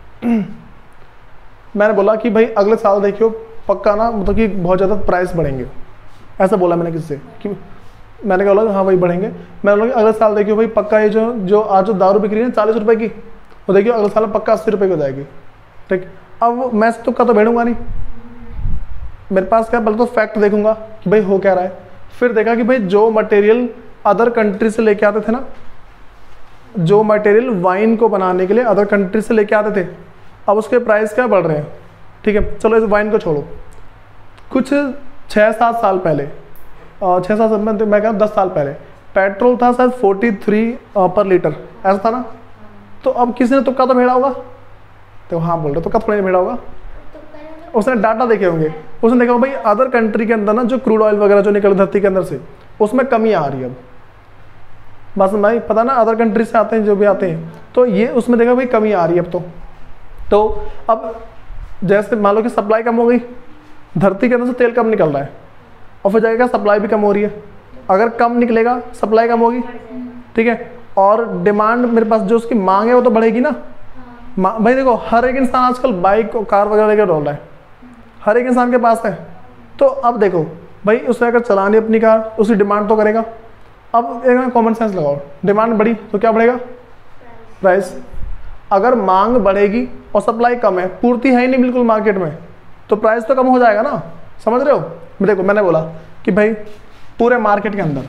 मैंने बोला कि भाई अगले साल देखियो पक्का ना, मतलब कि बहुत ज़्यादा प्राइस बढ़ेंगे, ऐसा बोला मैंने किससे कि मैंने क्या बोला, हाँ भाई बढ़ेंगे। मैंने बोला कि अगले साल देखियो भाई पक्का ये जो जो आज जो दारू बिक रही है चालीस रुपए की, वो देखिए अगले साल पक्का अस्सी रुपये की हो जाएगी। ठीक, अब मैं इस तुक्का तो भेड़ूंगा नहीं, मेरे पास क्या, पहले तो फैक्ट देखूंगा कि भाई हो क्या रहा है, फिर देखा कि भाई जो मटेरियल अदर कंट्री से लेके आते थे ना, जो मटेरियल वाइन को बनाने के लिए अदर कंट्री से लेके आते थे, अब उसके प्राइस क्या बढ़ रहे हैं। ठीक है, चलो इस वाइन को छोड़ो, कुछ छः सात साल पहले, छः सात साल में मैं क्या दस साल पहले पेट्रोल था शायद फोर्टी थ्री पर लीटर, ऐसा था ना। तो अब किसी ने तुक्का तो भेड़ा होगा, तो हाँ बोल रहे तुक्का थोड़ा नहीं भेड़ा होगा, उसने डाटा देखे होंगे, उसने देखा भाई अदर कंट्री के अंदर ना जो क्रूड ऑयल वगैरह जो निकल धरती के अंदर से, उसमें कमी आ रही है। अब बस भाई पता ना अदर कंट्री से आते हैं जो भी आते हैं, तो ये उसमें देखा भाई कमी आ रही है अब तो तो अब जैसे मान लो कि सप्लाई कम हो गई, धरती के अंदर से तेल कम निकल रहा है, और फिर जाएगा सप्लाई भी कम हो रही है। अगर कम निकलेगा सप्लाई कम होगी, ठीक है, और डिमांड मेरे पास जो उसकी मांग है वो तो बढ़ेगी ना। भाई देखो हर एक इंसान आजकल बाइक और कार वगैरह लेकर डोल रहा है, हर एक इंसान के पास है। तो अब देखो भाई उसने अगर चलानी अपनी कार, उसकी डिमांड तो करेगा। अब एक कॉमन सेंस लगाओ, डिमांड बढ़ी तो क्या बढ़ेगा, प्राइस। अगर मांग बढ़ेगी और सप्लाई कम है, पूर्ति है ही नहीं बिल्कुल मार्केट में, तो प्राइस तो कम हो जाएगा ना। समझ रहे हो। देखो मैंने बोला कि भाई पूरे मार्केट के अंदर,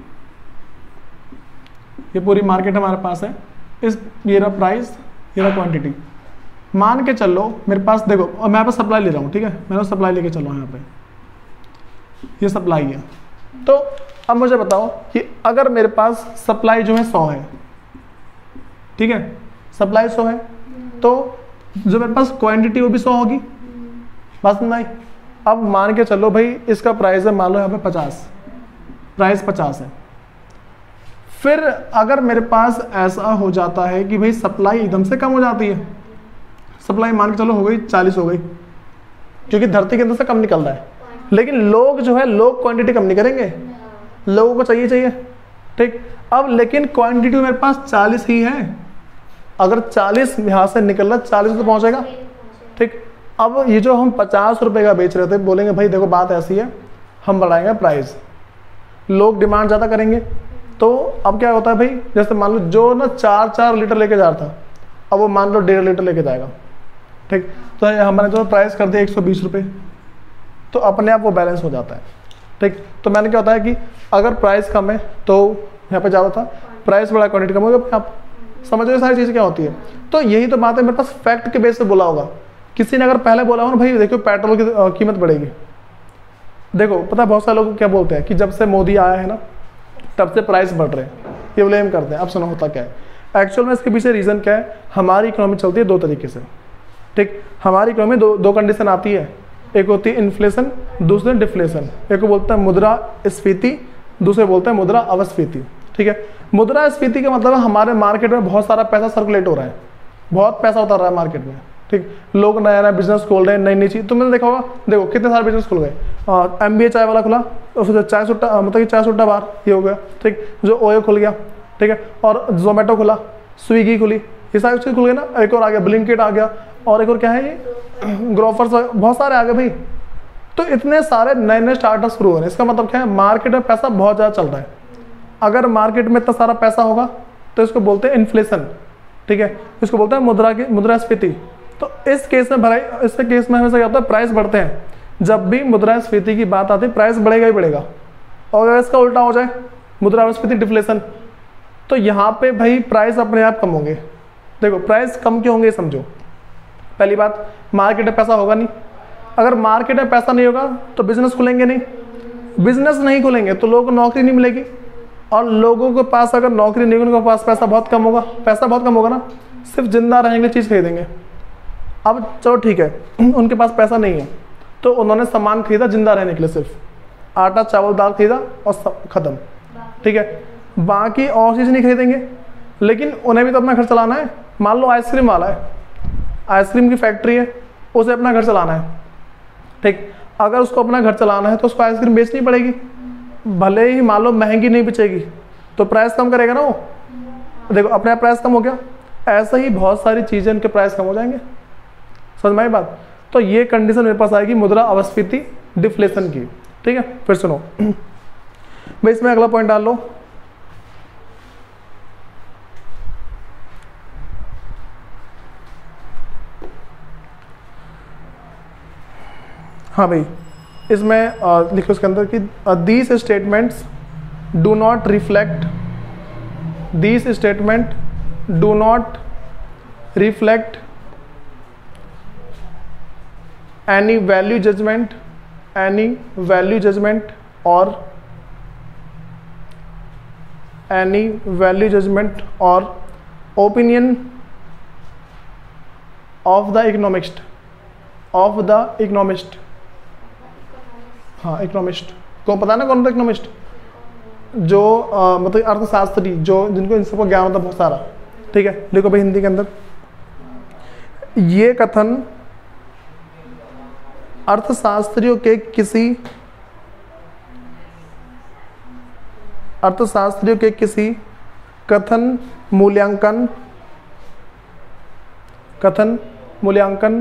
ये पूरी मार्केट हमारे पास है, इस ये रहा प्राइस, ये रहा क्वांटिटी। मान के चलो मेरे पास, देखो और मैं यहाँ पर सप्लाई ले रहा हूँ, ठीक है, मैंने सप्लाई लेके चलो यहाँ पे, ये सप्लाई है। तो अब मुझे बताओ कि अगर मेरे पास सप्लाई जो है सौ है, ठीक है, सप्लाई सौ है, तो जो मेरे पास क्वांटिटी वो भी सौ होगी, बात समझ आई। अब मान के चलो भाई इसका प्राइस है मान लो यहाँ पे पचास, प्राइस पचास है। फिर अगर मेरे पास ऐसा हो जाता है कि भाई सप्लाई एकदम से कम हो जाती है, सप्लाई मान के चलो हो गई चालीस हो गई, क्योंकि धरती के अंदर से कम निकल रहा है, लेकिन लोग जो है लोग क्वांटिटी कम नहीं करेंगे, लोगों को चाहिए चाहिए, ठीक। अब लेकिन क्वांटिटी मेरे पास चालीस ही है, अगर चालीस यहाँ से निकल रहा चालीस तो पहुंचेगा, ठीक। अब ये जो हम पचास रुपए का बेच रहे थे, बोलेंगे भाई देखो बात ऐसी है, हम बढ़ाएंगे प्राइस, लोग डिमांड ज़्यादा करेंगे। तो अब क्या होता है भाई, जैसे मान लो जो ना चार चार लीटर लेके जा रहा था, अब वो मान लो डेढ़ लीटर लेके जाएगा, ठीक। तो हमने जो प्राइस कर दिया एक सौ बीस रुपये, तो अपने आप वो बैलेंस हो जाता है, ठीक। तो मैंने क्या होता है कि अगर प्राइस कम है तो यहाँ पे ज़्यादा था, प्राइस बड़ा क्वांटिटी कम होगा, आप समझ रहे सारी चीज़ क्या होती है। तो यही तो बात है, मेरे पास फैक्ट के बेस पे बोला होगा। किसी ने अगर पहले बोला हो ना भाई देखो पेट्रोल की कीमत बढ़ेगी, देखो पता है बहुत सारे लोग क्या बोलते हैं कि जब से मोदी आया है ना तब से प्राइस बढ़ रहे हैं, ये ब्लेम करते हैं। अब सुनो होता क्या है एक्चुअल में, इसके पीछे रीज़न क्या है। हमारी इकोनॉमी चलती है दो तरीके से, ठीक। हमारी इकोनॉमी दो दो कंडीशन आती है, एक होती है इन्फ्लेशन, दूसरे डिफ्लेशन। एक को बोलते हैं मुद्रास्फीति, दूसरे बोलते हैं मुद्रा अवस्फीति, ठीक है। मुद्रास्फीति का मतलब है हमारे मार्केट में बहुत सारा पैसा सर्कुलेट हो रहा है, बहुत पैसा उतर रहा है मार्केट में, ठीक। लोग नया नया बिजनेस खोल रहे हैं, नई नई चीज, तुमने देखा होगा, देखो कितने सारे बिजनेस खुल गए। एम बी ए चाय वाला खुला, उससे चाय सुट्टा, मतलब कि चाय सुट्टा बार ये हो गया, ठीक। जो ओयो खुल गया, ठीक है, और जोमेटो खुला, स्विगी खुली, ये सारी चीज़ खुल गई ना। एक और आ गया ब्लिंकिट आ गया, और एक और क्या है ये ग्रोफर्स, बहुत सारे आ गए भाई। तो इतने सारे नए नए स्टार्टअप शुरू हो रहे हैं, इसका मतलब क्या है मार्केट में पैसा बहुत ज़्यादा चल रहा है। अगर मार्केट में इतना सारा पैसा होगा तो इसको बोलते हैं इन्फ्लेशन, ठीक है, इसको बोलते हैं मुद्रा की मुद्रास्फीति। तो इस केस में भराई इस केस में हमेशा क्या होता है, प्राइस बढ़ते हैं। जब भी मुद्रास्फीति की बात आती है प्राइस बढ़ेगा ही बढ़ेगा, और अगर इसका उल्टा हो जाए मुद्रास्फीति डिफ्लेशन, तो यहाँ पे भाई प्राइस अपने आप कम होंगे। देखो प्राइस कम क्यों होंगे समझो। पहली बात, मार्केट में पैसा होगा नहीं, अगर मार्केट में पैसा नहीं होगा तो बिजनेस खुलेंगे नहीं, बिजनेस नहीं खुलेंगे तो लोगों को नौकरी नहीं मिलेगी, और लोगों के पास अगर नौकरी नहीं होगी उनके पास पैसा बहुत कम होगा, पैसा बहुत कम होगा ना, सिर्फ जिंदा रहेंगे चीज़ खरीदेंगे। अब चलो ठीक है उनके पास पैसा नहीं है तो उन्होंने सामान खरीदा जिंदा रहने के लिए, सिर्फ आटा चावल दाल खरीदा और ख़त्म, ठीक है। बाकी और चीज़ नहीं खरीदेंगे, लेकिन उन्हें भी तो अपना घर चलाना है। मान लो आइसक्रीम वाला है, आइसक्रीम की फैक्ट्री है, उसे अपना घर चलाना है, ठीक। अगर उसको अपना घर चलाना है तो उसको आइसक्रीम बेचनी पड़ेगी, भले ही मान लो महंगी नहीं बेचेगी तो प्राइस कम करेगा ना वो। देखो अपने आप प्राइस कम हो गया, ऐसे ही बहुत सारी चीज़ें उनके प्राइस कम हो जाएंगे। समझ में आई बात। तो ये कंडीशन मेरे पास आएगी मुद्रा अवस्फीति डिफ्लेशन की, ठीक है। फिर सुनो भाई इसमें अगला पॉइंट डाल लो, हाँ भाई, इसमें आ, लिखो इसके अंदर कि these statements do not reflect these statement do not reflect any value judgement any value judgement और एनी वैल्यू जजमेंट और opinion of the economist of the economist हाँ इकोनॉमिस्ट को पता है ना कौन था इकोनॉमिस्ट? जो आ, मतलब अर्थशास्त्री, जो जिनको इन सबको ज्ञान होता है बहुत सारा। ठीक है, लिखो भाई हिंदी के अंदर, ये कथन अर्थशास्त्रियों के किसी अर्थशास्त्रियों के किसी कथन मूल्यांकन कथन मूल्यांकन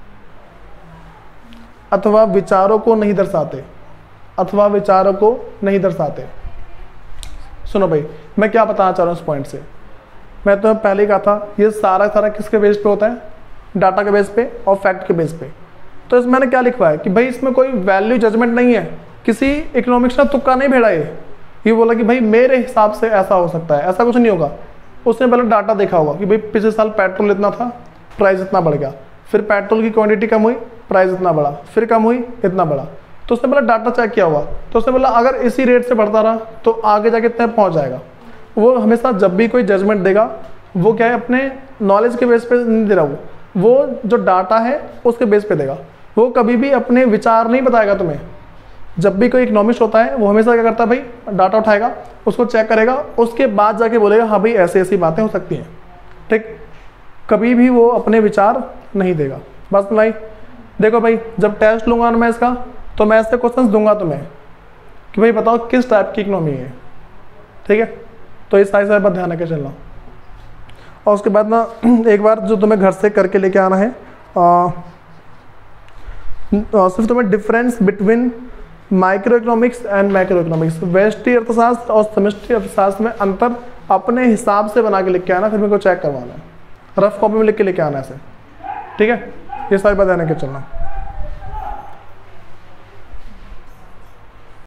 अथवा विचारों को नहीं दर्शाते अथवा विचारों को नहीं दर्शाते। सुनो भाई, मैं क्या बताना चाह रहा हूँ इस पॉइंट से। मैं तो पहले ही कहा था, ये सारा सारा किसके बेस पे होता है? डाटा के बेस पे और फैक्ट के बेस पे। तो इसमें मैंने क्या लिखवा है कि भाई इसमें कोई वैल्यू जजमेंट नहीं है, किसी इकोनॉमिक्स ने तुक्का नहीं भेड़ा ये ये बोला कि भाई मेरे हिसाब से ऐसा हो सकता है, ऐसा कुछ नहीं होगा। उसने पहले डाटा देखा होगा कि भाई पिछले साल पेट्रोल इतना था, प्राइस इतना बढ़ गया, फिर पेट्रोल की क्वांटिटी कम हुई, प्राइस इतना बढ़ा, फिर कम हुई, इतना बढ़ा। तो उसने पहले डाटा चेक किया होगा, तो उसने बोला अगर इसी रेट से बढ़ता रहा तो आगे जाके इतने पहुंच जाएगा। वो हमेशा जब भी कोई जजमेंट देगा वो क्या है, अपने नॉलेज के बेस पे नहीं दे रहा, वो वो जो डाटा है उसके बेस पे देगा। वो कभी भी अपने विचार नहीं बताएगा तुम्हें। जब भी कोई इकोनॉमिस्ट होता है वो हमेशा क्या करता है भाई, डाटा उठाएगा, उसको चेक करेगा, उसके बाद जाके बोलेगा हाँ भाई ऐसी ऐसी बातें हो सकती हैं। ठीक, कभी भी वो अपने विचार नहीं देगा। बस भाई देखो भाई, जब टेस्ट लूंगा ना मैं इसका, तो मैं ऐसे क्वेश्चंस दूंगा तुम्हें कि भाई बताओ किस टाइप की इकोनॉमी है। ठीक है, तो इस सारी सारी बात ध्यान रखे चलना। और उसके बाद ना एक बार जो तुम्हें घर से करके लेके आना है, आ, सिर्फ तुम्हें difference between micro economics and macro economics, व्यष्टि अर्थशास्त्र और समष्टि अर्थशास्त्र में अंतर अपने हिसाब से बना के लिख के आना, फिर मेरे को चेक करवाना है। रफ कॉपी में लिख के लेके आना है ऐसे। ठीक है, ये सारी बात ध्यान रखे चलना।